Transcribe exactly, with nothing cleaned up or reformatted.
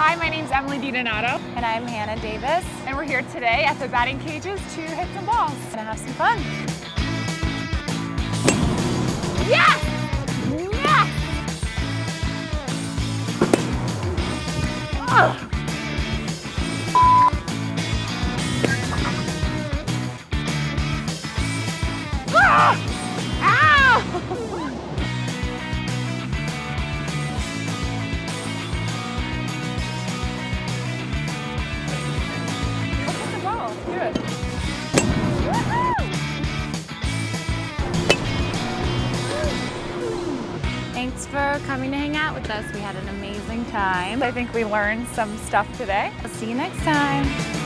Hi, my name's Emily DiDonato. And I'm Hannah Davis. And we're here today at the batting cages to hit some balls. Gonna have some fun. Yes! Yes! Oh. Ah! Ow! Let's hit the ball. Do it. Thanks for coming to hang out with us. We had an amazing time. I think we learned some stuff today. I'll see you next time.